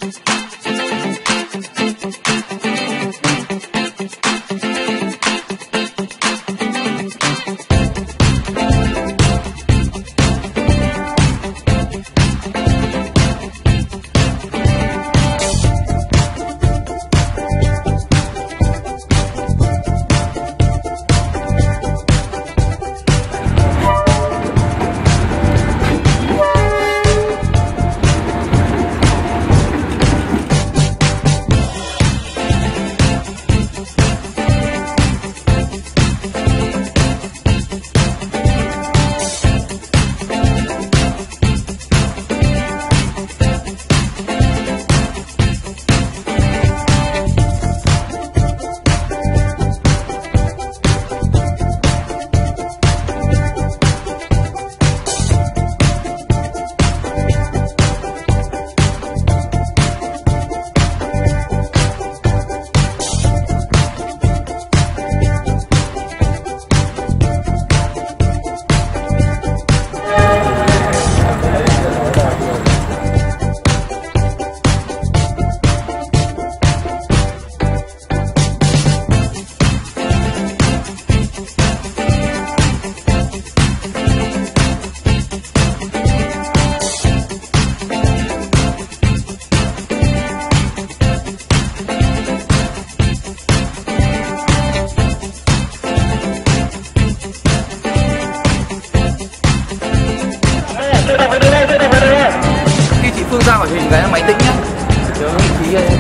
Khi chị Phương ra khỏi hình cái máy tĩnh nhá, nhớ vị trí đây.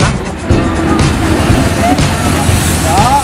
Đó.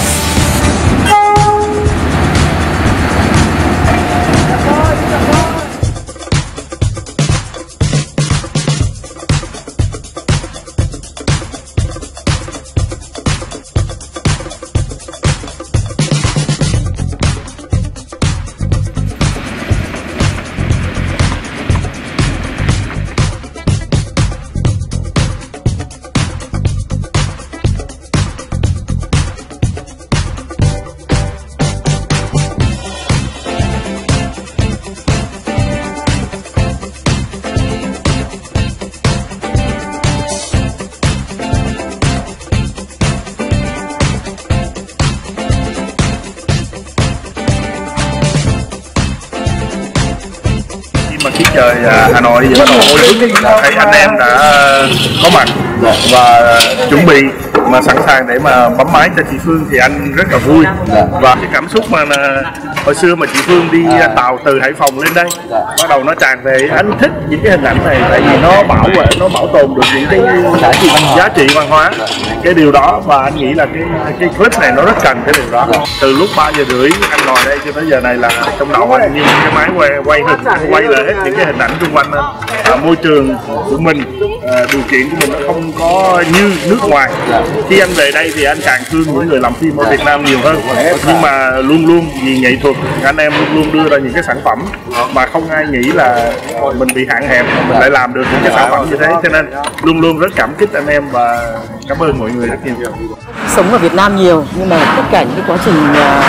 Mà khi trời Hà Nội thì bắt đầu mưa lớn là thấy anh em đã có mặt và chuẩn bị mà sẵn sàng để mà bấm máy cho chị Phương thì anh rất là vui. Và cái cảm xúc mà hồi xưa mà chị Phương đi tàu từ Hải Phòng lên đây bắt đầu nó tràn về. Anh thích những cái hình ảnh này tại vì nó bảo tồn được những cái giá trị văn hóa. Cái điều đó và anh nghĩ là cái clip này nó rất cần cái điều đó. Từ lúc 3 giờ rưỡi anh ngồi đây cho tới giờ này là trong đầu anh như cái máy quay lại hết những cái hình ảnh xung quanh môi trường của mình, điều kiện của mình nó không có như nước ngoài. Khi anh về đây thì anh càng thương những người làm phim ở Việt Nam nhiều hơn, nhưng mà luôn luôn vì nghệ thuật anh em luôn luôn đưa ra những cái sản phẩm mà không ai nghĩ là mình bị hạn hẹp mà mình lại làm được những cái sản phẩm như thế, cho nên luôn luôn rất cảm kích anh em và cảm ơn mọi người rất nhiều. Sống ở Việt Nam nhiều nhưng mà tất cả những cái quá trình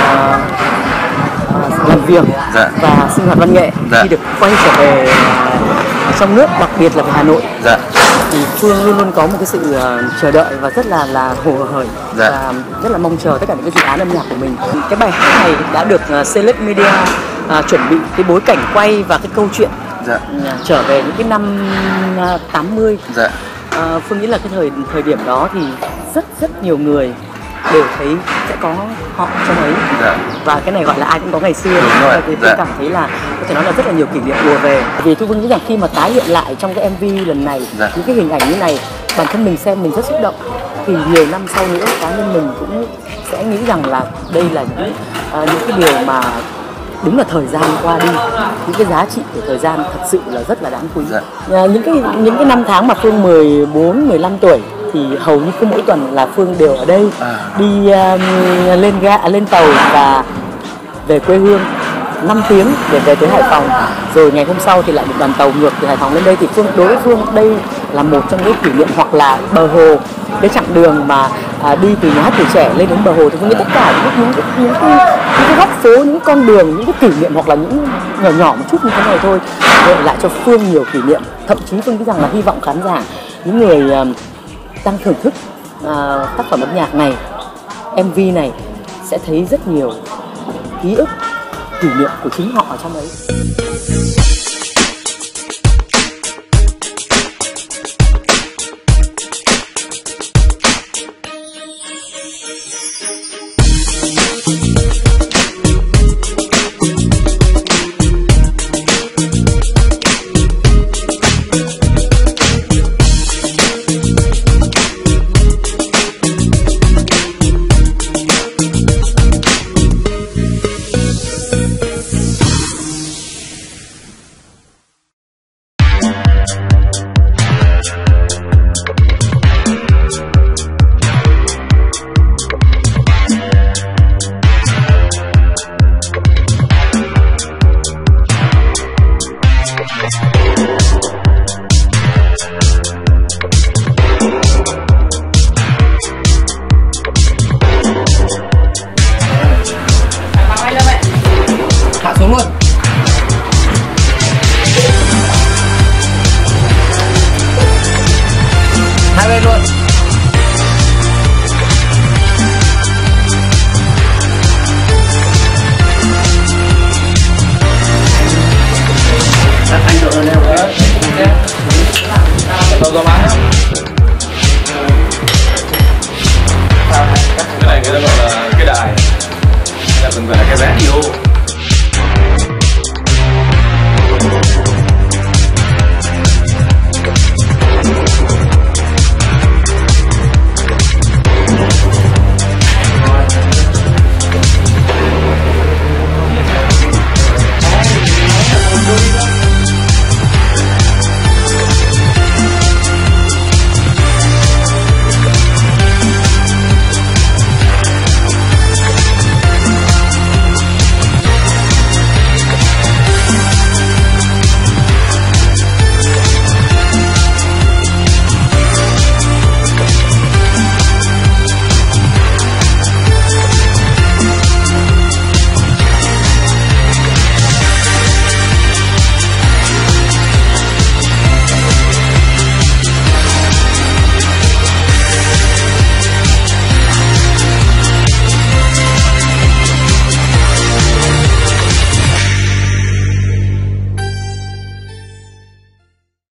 làm việc và sinh hoạt văn nghệ khi được quay trở về trong nước, đặc biệt là về Hà Nội, thì Phương luôn luôn có một cái sự chờ đợi và rất là hồ hởi và rất là mong chờ tất cả những cái dự án âm nhạc của mình. Cái bài hát này đã được Celeb Media chuẩn bị cái bối cảnh quay và cái câu chuyện trở về những cái năm 80. Phương nghĩ là cái thời điểm đó thì rất nhiều người đều thấy sẽ có họ trong ấy, và cái này gọi là ai cũng có ngày xưa. Thì tôi cảm thấy là có thể nói là rất là nhiều kỷ niệm ùa về. Vì tôi nghĩ rằng khi mà tái hiện lại trong cái MV lần này những cái hình ảnh như này, bản thân mình xem mình rất xúc động. Thì nhiều năm sau nữa cá nhân mình cũng sẽ nghĩ rằng là đây là những cái điều mà đúng là thời gian qua đi, những cái giá trị của thời gian thật sự là rất là đáng quý. Những cái năm tháng mà Phương 14, 15 tuổi thì hầu như cứ mỗi tuần là Phương đều ở đây, đi lên tàu và về quê hương 5 tiếng để về tới Hải Phòng, rồi ngày hôm sau thì lại một đoàn tàu ngược từ Hải Phòng lên đây. Thì đối với Phương đây là một trong những kỷ niệm, hoặc là bờ hồ, cái chặng đường mà đi từ nhà hát Tuổi Trẻ lên đến bờ hồ thì Phương nghĩ tất cả những cái góc phố, những con đường, những cái kỷ niệm hoặc là những nhỏ một chút như thế này thôi gợi lại cho Phương nhiều kỷ niệm. Thậm chí Phương nghĩ rằng là hy vọng khán giả những người đang thưởng thức tác phẩm âm nhạc này, MV này sẽ thấy rất nhiều ký ức, kỷ niệm của chính họ ở trong đấy. Hạ xuống luôn. Hai bên luôn. Anh đổ lên đây. Đâu có bán không? Cái này người ta gọi là cái đài, là mình gọi là cái ván video.